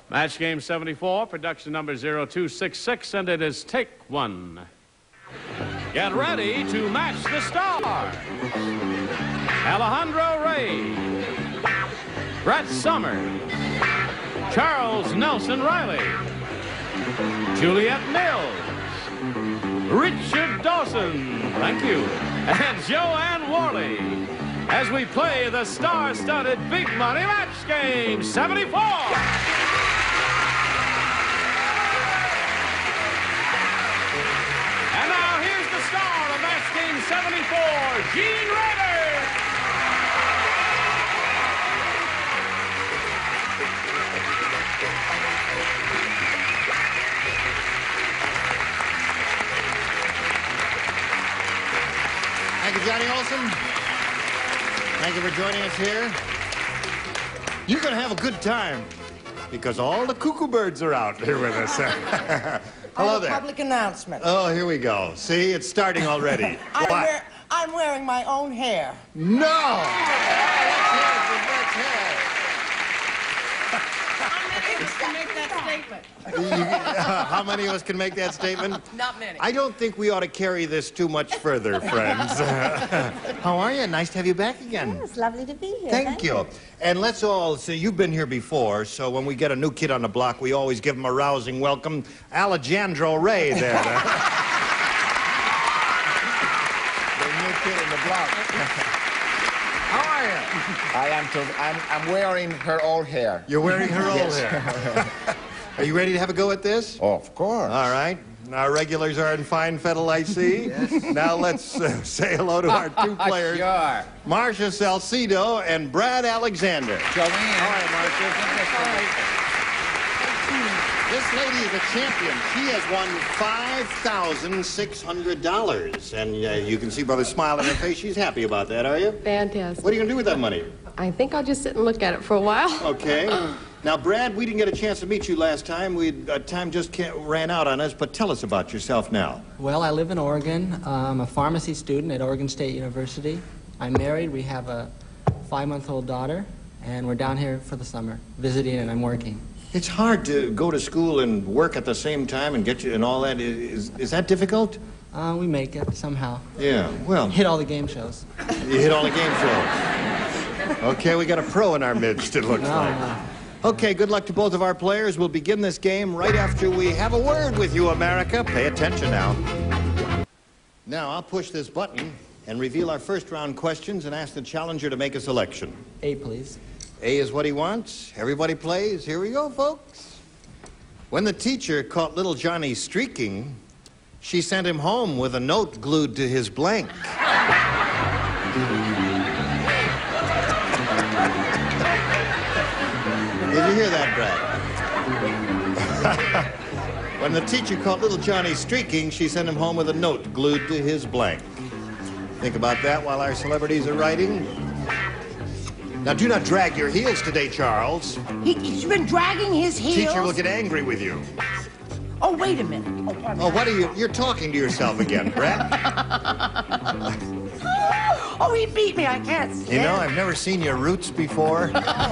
Match game 74, production number 0266, and it is take one. Get ready to match the stars. Alejandro Reilly, Brett Summers, Charles Nelson Reilly, Juliet Mills, Richard Dawson, thank you, and Joanne Worley, as we play the star-studded big money match game 74. And now here's the star of match game 74, Gene Rader. Thank you, Johnny Olson. Thank you for joining us here. You're going to have a good time because all the cuckoo birds are out here with us. Hello there. Public announcement. Oh, here we go. See, it's starting already. I'm wearing my own hair. No! Let's hear it for Brett's hair. Can make that statement. How many of us can make that statement? Not many. I don't think we ought to carry this too much further, friends. How are you? Nice to have you back again. Oh, it's lovely to be here. Thank you. And let's all say, you've been here before, so when we get a new kid on the block, we always give him a rousing welcome. Alejandro Ray there. The new kid on the block. How are you? I'm wearing her old hair. You're wearing her old hair. Are you ready to have a go at this? Oh, of course. All right. Our regulars are in fine fettle, I see. Yes. Now let's say hello to our two players. Sure. Marcia Salcido and Brad Alexander. Joanne. All right, Marcia. This lady is a champion. She has won $5,600. And you can see Brother smile on her face. She's happy about that, are you? Fantastic. What are you going to do with that money? I think I'll just sit and look at it for a while. Okay. Now, Brad, we didn't get a chance to meet you last time. Time just ran out on us, but tell us about yourself now. Well, I live in Oregon. I'm a pharmacy student at Oregon State University. I'm married. We have a 5-month-old daughter, and we're down here for the summer visiting, and I'm working. It's hard to go to school and work at the same time and get you and all that. Is that difficult? We make it somehow. Yeah, well. Hit all the game shows. You hit all the game shows. Okay, we got a pro in our midst, it looks like. No. Okay, good luck to both of our players. We'll begin this game right after we have a word with you, America. Pay attention now. Now, I'll push this button and reveal our first round questions and ask the challenger to make a selection. A, please. A is what he wants. Everybody plays. Here we go, folks. When the teacher caught little Johnny streaking, she sent him home with a note glued to his blank. Did you hear that, Brad? When the teacher caught little Johnny streaking, she sent him home with a note glued to his blank. Think about that while our celebrities are writing. Now, do not drag your heels today, Charles. He's been dragging his heels. Teacher will get angry with you. Oh, wait a minute. Oh, what are you? You're talking to yourself again, Brad. Oh, he beat me. I can't stand it. You know, I've never seen your roots before.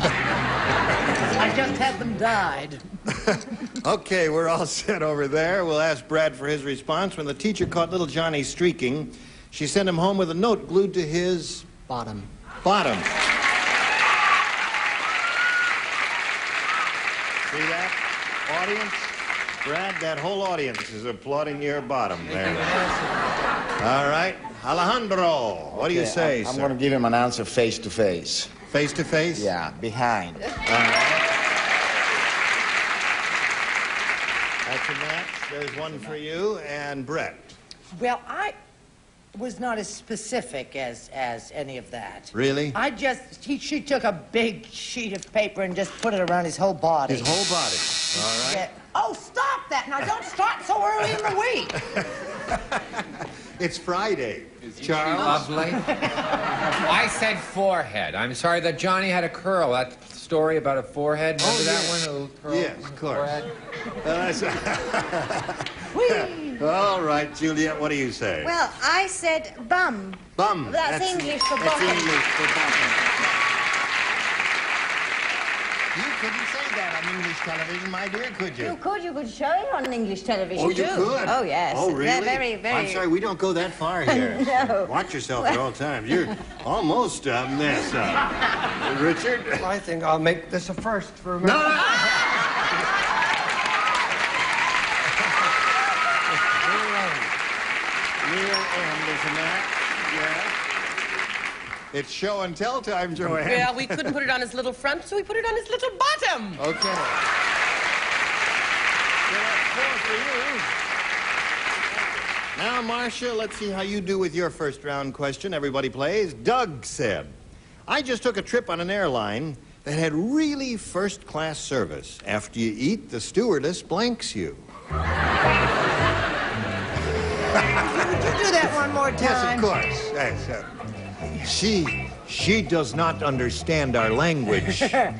I just had them dyed. Okay, we're all set over there. We'll ask Brad for his response. When the teacher caught little Johnny streaking, she sent him home with a note glued to his... Bottom. Bottom. See that, audience? Brad, that whole audience is applauding your bottom there. All right. Alejandro, what do you say, I'm sir? going to give him an answer face to face. Face to face? Yeah, behind. All right. That's a match. There's one for you. And Brett. Well, I was not as specific as any of that. Really? She took a big sheet of paper and just put it around his whole body. His whole body. All right. Yeah. Oh, stop that. Now, don't start so early in the week. It's Friday. Isn't Charles? she lovely? I said forehead. I'm sorry that Johnny had a curl. That story about a forehead. Remember that one? A little curl Yes, of course. Whee! All right, Juliet, what do you say? Well, I said bum. Bum. That's English for That's bottom. English for bottom. You couldn't say that on English television, my dear, could you? You could show it on English television, Oh, you too. could? Oh, yes. Oh, really? They're very, very... I'm sorry, we don't go that far here. No. Watch yourself at all times. You're almost a mess. Richard? Well, I think I'll make this a first for America. No, no! Real end, isn't that? Yes. It's show and tell time, Joanne. Well, we couldn't put it on his little front, so we put it on his little bottom. Okay. So that's 4 for you. Now, Marcia, let's see how you do with your first round question. Everybody plays. Doug said, I just took a trip on an airline that had really first-class service. After you eat, the stewardess blanks you. Would you do that one more time? Yes, of course. Yes, she does not understand our language.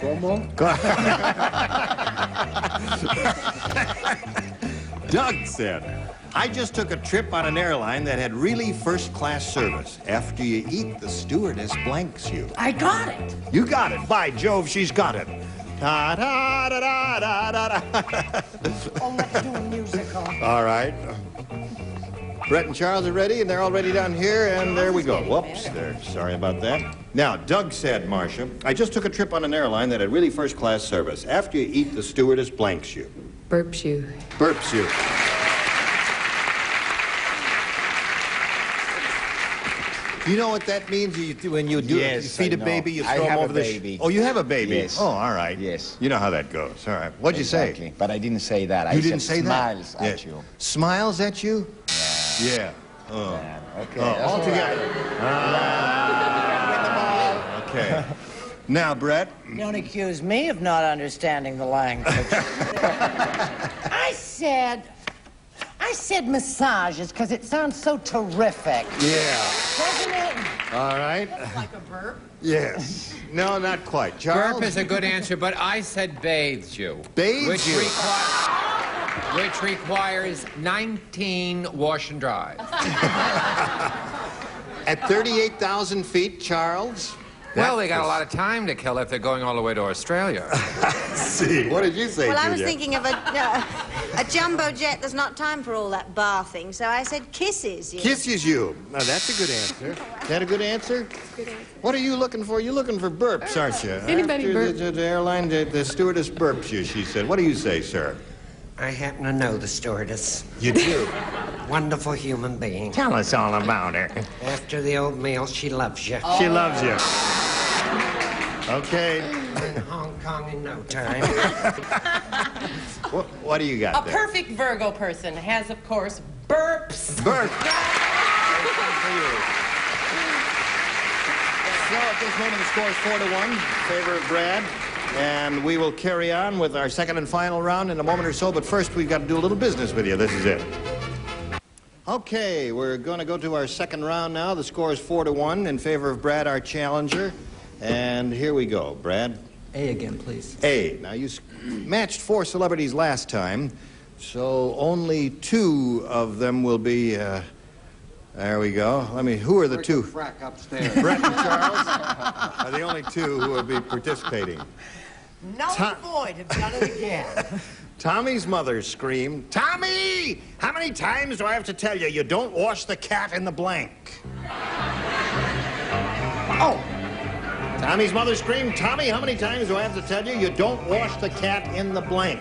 Doug said, I just took a trip on an airline that had really first-class service. After you eat, the stewardess blanks you. I got it. You got it. By Jove, she's got it. Da, da, da, da, da, da, da. Oh, let's do a musical. All right. Brett and Charles are ready, and they're already down here, and there we go. Whoops, there. Sorry about that. Now, Doug said, Marcia, I just took a trip on an airline that had really first-class service. After you eat, the stewardess blanks you. Burps you. Burps you. You know what that means? When you do Yes, you feed I a know. baby, you I throw them have a over the baby. Oh, you have a baby? Yes. Oh, all right. Yes. You know how that goes. All right. What'd you Exactly. say? But I didn't say that. I You didn't said say smiles that? at you. Smiles at you? Yeah. Oh. Yeah. Okay. Oh, that's all all together. right. Okay. Now, Brett. Don't accuse me of not understanding the language. I said massages because it sounds so terrific. Yeah. Doesn't it? All right. Like a burp. Yes. No, not quite. Charles? Burp is a good answer, but I said bathes you. Bathes you. Which requires 19 wash and dries. At 38,000 feet, Charles? Well, they got a lot of time to kill if they're going all the way to Australia. See, what did you say, Well, I was Juliet? thinking of a jumbo jet. There's not time for all that bathing, so I said kisses you. Kisses you. Now, that's a good answer. Is that a good answer? Good answer. What are you looking for? You're looking for burps, aren't you? Anybody After burp. the airline, the stewardess burps you, she said. What do you say, sir? I happen to know the stewardess. You do? Wonderful human being. Tell us all about her. After the old meal, she loves you. She loves you. Okay. In Hong Kong in no time. What do you got A there? perfect Virgo person has, of course, burps. Burp. So at this moment, the score is 4-1 in favor of Brad. And we will carry on with our second and final round in a moment or so. But first, we've got to do a little business with you. This is it. Okay, we're going to go to our second round now. The score is 4-1 in favor of Brad, our challenger. And here we go. Brad? A again, please. A. Now, you matched 4 celebrities last time, so only 2 of them will be... there we go. Who are the 2? Frack upstairs. Brett and Charles are the only 2 who will be participating. Null and void have done it again. Tommy's mother screamed, Tommy! How many times do I have to tell you, you don't wash the cat in the blank? Oh, Tommy's mother screamed, Tommy, how many times do I have to tell you, you don't wash the cat in the blank?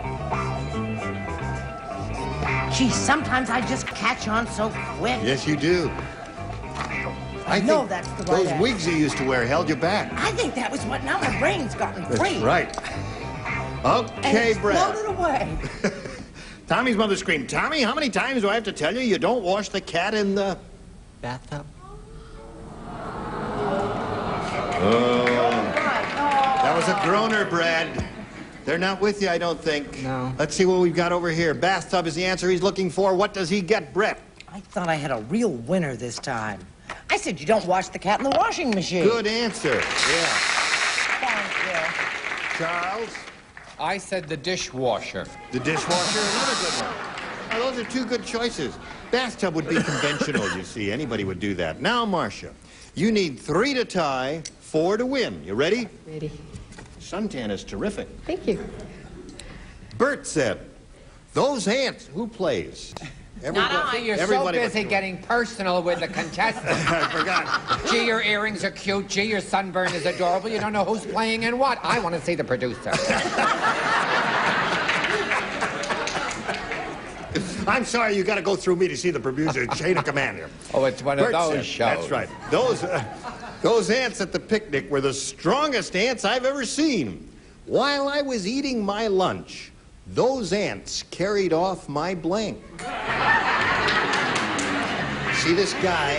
gee, sometimes I just catch on so quick. Yes, you do. I know that's the right those answer. wigs you used to wear held you back. I think that was what, now my brain's gotten free. That's right. Okay, and Brad. floated away. Tommy's mother screamed, Tommy, how many times do I have to tell you, you don't wash the cat in the... Bathtub? Oh. That was a groaner, Brad. They're not with you, I don't think. No. Let's see what we've got over here. Bathtub is the answer he's looking for. What does he get, Brett? I thought I had a real winner this time. I said you don't wash the cat in the washing machine. Good answer. Yeah. Thank you. Charles? I said the dishwasher. The dishwasher, another good one. Now, those are 2 good choices. Bathtub would be conventional, you see. Anybody would do that. Now, Marcia, you need 3 to tie, 4 to win. You ready? Ready. Suntan is terrific. Thank you. Bert said, those ants, who plays? Not I. You're so Everybody but busy you. getting personal with the contestant. I forgot. Gee, your earrings are cute. Gee, your sunburn is adorable. You don't know who's playing and what. I want to see the producer. I'm sorry, you got to go through me to see the producer. Chain of command here. Oh, it's one of Bert those said, shows. That's right. Those ants at the picnic were the strongest ants I've ever seen. While I was eating my lunch, those ants carried off my blank. See, this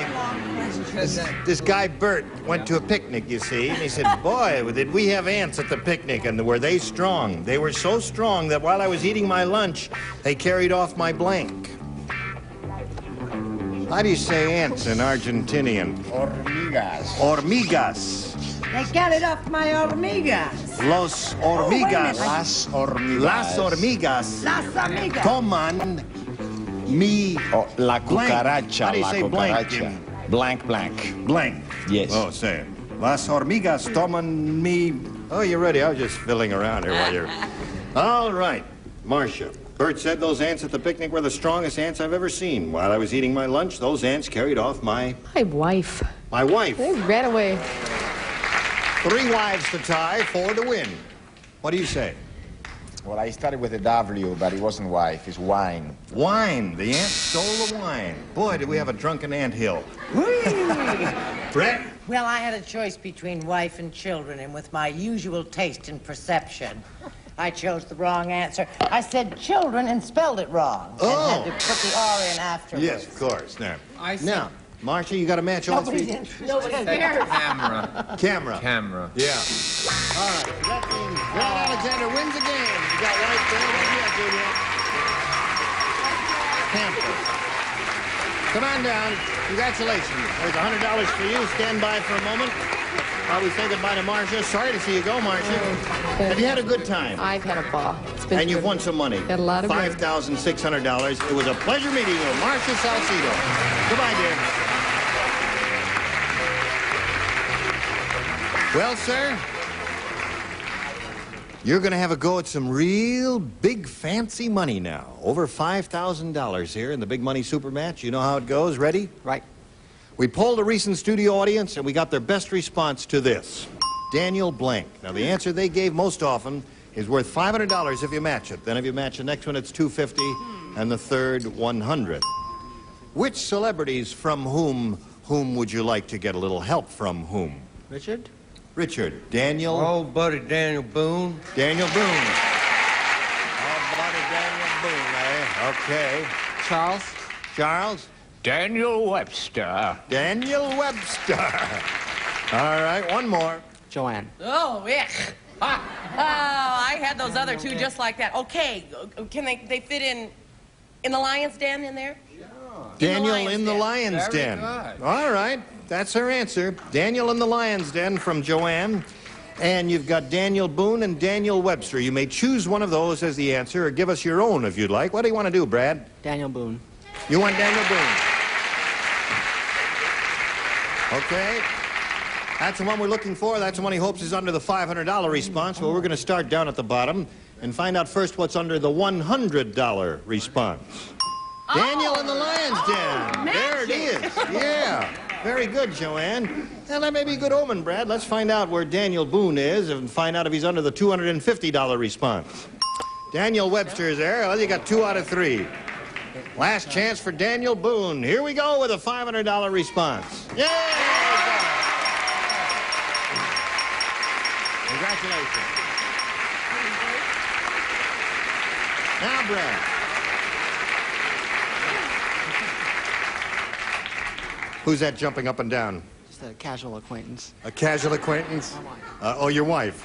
guy Bert went to a picnic, you see, and he said, boy, did we have ants at the picnic, and were they strong? They were so strong that while I was eating my lunch, they carried off my blank. How do you say ants in Argentinian? Hormigas. Hormigas. They got it off my hormigas. Los hormigas. Las hormigas. Las hormigas. Las hormigas. Toman mi Oh, la blank. cucaracha. How do you La say blank? cucaracha. Blank, blank. Blank. Yes. Oh, say it. Las hormigas toman mi... Oh, you're ready. I was just fiddling around here while you're... All right. Marcia. Bert said those ants at the picnic were the strongest ants I've ever seen. While I was eating my lunch, those ants carried off my wife. My wife. They ran away. 3 wives to tie, 4 to win. What do you say? Well, I started with a W, but it wasn't wife. It's wine. Wine. The ant stole the wine. Boy, did we have a drunken ant hill. Brett? Well, I had a choice between wife and children, and with my usual taste and perception, I chose the wrong answer. I said children and spelled it wrong. Oh. And had to put the R in afterwards. Yes, of course. Now, I see. now Marcia, you got to match all Nobody 3. did. Nobody Say cares. camera. Camera. Camera. Yeah. All right. So that means Brad Alexander wins the game. You got right there. What do you have, Juliet? Camper. Come on down. Congratulations. There's $100 for you. Stand by for a moment while we say goodbye to Marcia. Sorry to see you go, Marcia. Have you had a good time? I've had a ball. It's been And you've good. won some money. Got a lot of money. $5,600. It was a pleasure meeting you, Marcia Salcido. Goodbye, dear. Well, sir, you're going to have a go at some real big fancy money now. Over $5,000 here in the Big Money Super Match. You know how it goes. Ready? Right. We polled a recent studio audience, and we got their best response to this. Daniel Blank. Now, the answer they gave most often is worth $500 if you match it. Then if you match the next one, it's $250, and the third, $100. Which celebrities from whom would you like to get a little help from whom? Richard? Richard. Daniel? Oh, buddy Daniel Boone. Daniel Boone. Oh, buddy Daniel Boone, eh? Okay. Charles? Charles? Daniel Webster. Daniel Webster. All right, one more. Joanne. Oh, yeah. Oh, I had those other 2 just like that. Okay, can they fit in the lion's den in there? Daniel in the Lion's Very Den. good. All right, that's her answer. Daniel in the Lion's Den from Joanne. And you've got Daniel Boone and Daniel Webster. You may choose one of those as the answer or give us your own if you'd like. What do you want to do, Brad? Daniel Boone. You want Daniel Boone? Okay. That's the one we're looking for. That's the one he hopes is under the $500 response. Well, we're going to start down at the bottom and find out first what's under the $100 response. Daniel in the Lion's Den. There it is. Yeah. Very good, Joanne. Well, that may be a good omen, Brad. Let's find out where Daniel Boone is and find out if he's under the $250 response. Daniel Webster is there. Well, you got 2 out of 3. Last chance for Daniel Boone. Here we go with a $500 response. Yay! Congratulations. Now, Brad. Who's that jumping up and down? Just a casual acquaintance. A casual acquaintance? Oh, your wife.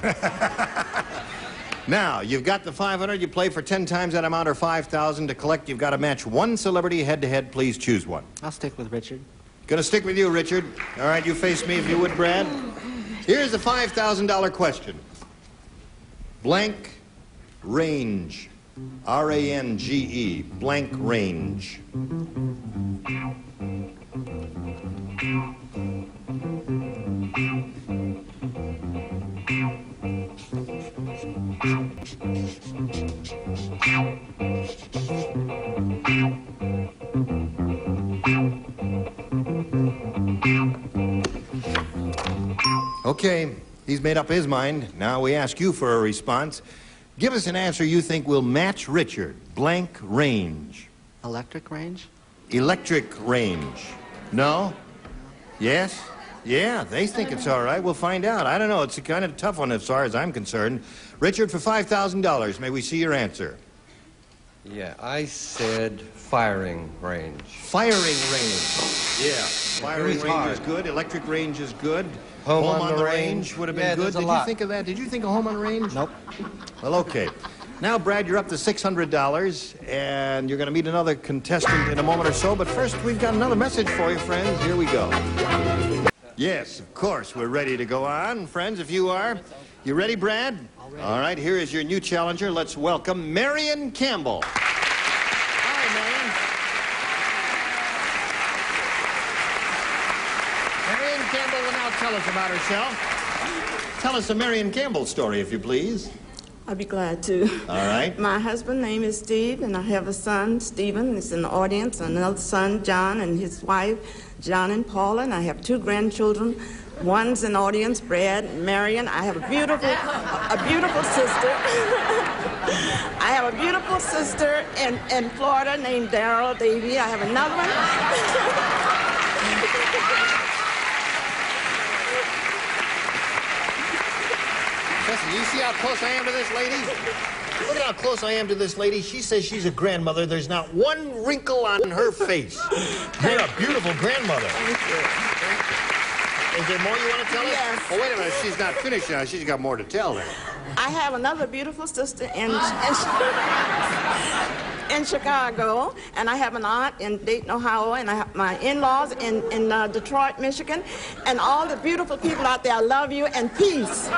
Now, you've got the 500. You play for 10 times that amount or 5,000. To collect, you've got to match one celebrity head-to-head. Please choose one. I'll stick with Richard. Gonna stick with you, Richard. All right, you face me if you would, Brad. Here's the $5,000 question. Blank range. R-A-N-G-E. Blank range. Okay, he's made up his mind. Now we ask you for a response. Give us an answer you think will match Richard. Blank range. Electric range? Electric range. No? Yes? Yeah, they think it's all right. We'll find out. I don't know. It's a kind of tough one as far as I'm concerned. Richard, for $5,000, may we see your answer? Yeah, I said firing range. Firing range. Yeah. Firing range is good. Electric range is good. Home on the range would have been good. Did you think of that? Did you think of home on the range? Nope. Well, okay. Now, Brad, you're up to $600, and you're going to meet another contestant in a moment or so. But first, we've got another message for you, friends. Here we go. Yes, of course, we're ready to go on. Friends, if you are. You ready, Brad? All right, here is your new challenger. Let's welcome Marion Campbell. Hi, Marion. Marion Campbell will now tell us about herself. Tell us a Marion Campbell story, if you please. I'd be glad to. All right. My husband's name is Steve, and I have a son, Stephen, is in the audience, and another son, John, and his wife, John and Paula, and I have two grandchildren. One's in the audience, Brad and Marion. I have a beautiful sister. I have a beautiful sister in Florida named Daryl Davy. I have another one. Listen, you see how close I am to this lady? Look at how close I am to this lady. She says she's a grandmother. There's not one wrinkle on her face. You're a beautiful grandmother. Thank you. Is there more you want to tell us? Yes. Oh, wait a minute. She's not finished now. She's got more to tell then. I have another beautiful sister in Chicago, and I have an aunt in Dayton, Ohio, and I have my in-laws in Detroit, Michigan, and all the beautiful people out there. I love you, and peace.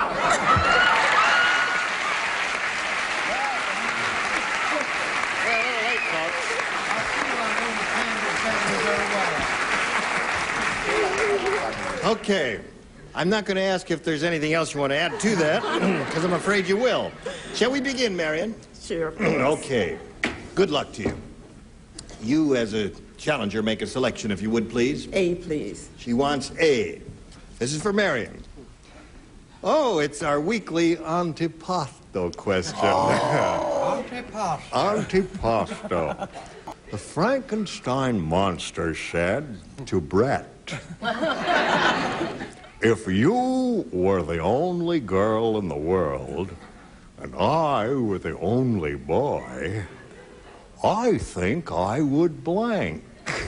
Okay. I'm not going to ask if there's anything else you want to add to that, because I'm afraid you will. Shall we begin, Marion? Sure. Okay. Good luck to you. You, as a challenger, make a selection, if you would, please. A, please. She wants A. This is for Marion. Oh, it's our weekly Antipasto question. Oh. Antipasto. Antipasto. The Frankenstein monster said to Brett, if you were the only girl in the world and I were the only boy, I think I would blank.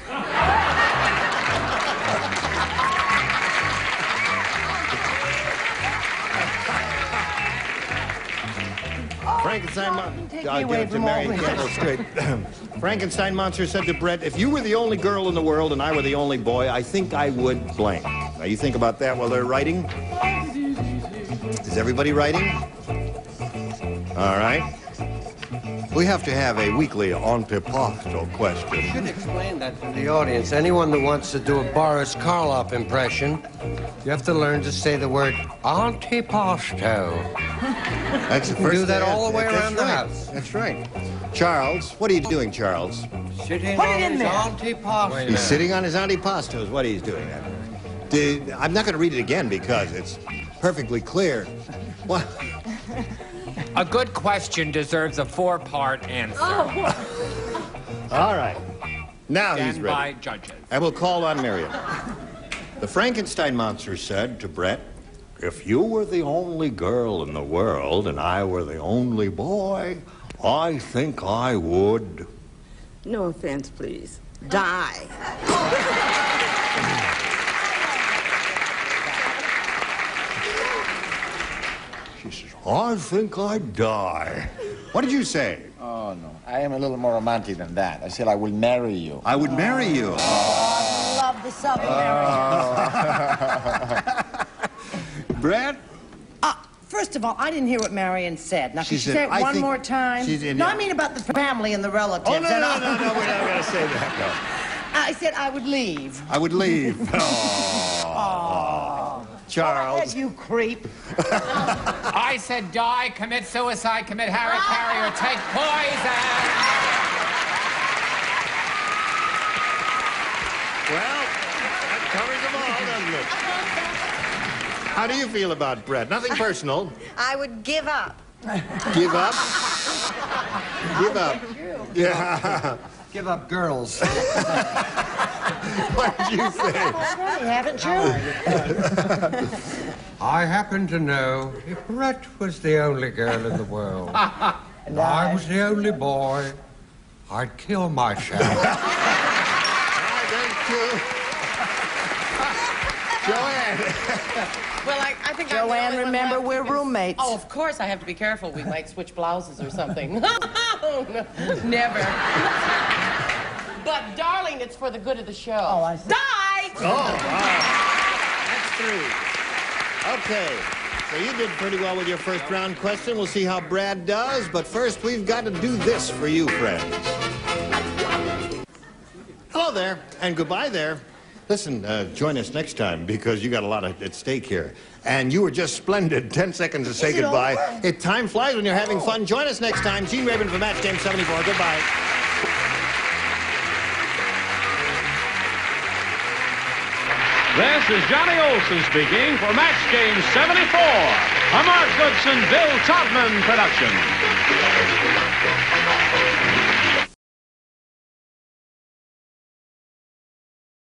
Frankenstein monster said to Brett, if you were the only girl in the world and I were the only boy, I think I would blank. Now, you think about that while they're writing? Is everybody writing? All right. We have to have a weekly Antipasto question. You should explain that to the audience. Anyone that wants to do a Boris Karloff impression, you have to learn to say the word Antipasto. That's the first do that all the way That's around the right. house. That's right. Charles, what are you doing, Charles? Sitting Put on it in his there. Antipasto. He's sitting on his Antipastos. What he's doing. I'm not going to read it again because it's perfectly clear. What? A good question deserves a four-part answer. All right. Now he's Stand ready. by judges. I will call on Miriam. The Frankenstein monster said to Brett, if you were the only girl in the world and I were the only boy, I think I would... No offense, please. Die. She says, I think I'd die. What did you say? Oh, no. I am a little more romantic than that. I said I will marry you. I would marry you. I love the Southern American. Brad? First of all, I didn't hear what Marion said. Now, She could you said, say it I one think more time? she's in- No, I mean about the family and the relatives. Oh, no, and we're all. not going to say that, no. I said I would leave. I would leave. Oh. Charles. You creep. I I said die, commit suicide, commit harikari, or take poison. Well, that covers them all, doesn't it? How do you feel about Brett? Nothing personal. I would give up. Give up? Give up. Yeah. Give up girls. What did you say? Haven't you? I happen to know if Brett was the only girl in the world, and I was the only boy, I'd kill myself. Thank you. Joanne. Well, I think I'm the Joanne, only one remember, left. we're roommates. Oh, of course, I have to be careful. We might switch blouses or something. Oh, no, never. But, darling, it's for the good of the show. Oh, I see. Die! Oh, wow. That's three. Okay. So you did pretty well with your first round question. We'll see how Brad does. But first, we've got to do this for you, friends. Hello there, and goodbye there. Listen, join us next time because you got a lot at stake here. And you were just splendid. 10 seconds to say goodbye. Time flies when you're having fun. Join us next time. Gene Raven for Match Game 74. Goodbye. This is Johnny Olson speaking for Match Game 74, a Mark Goodson, Bill Todman production.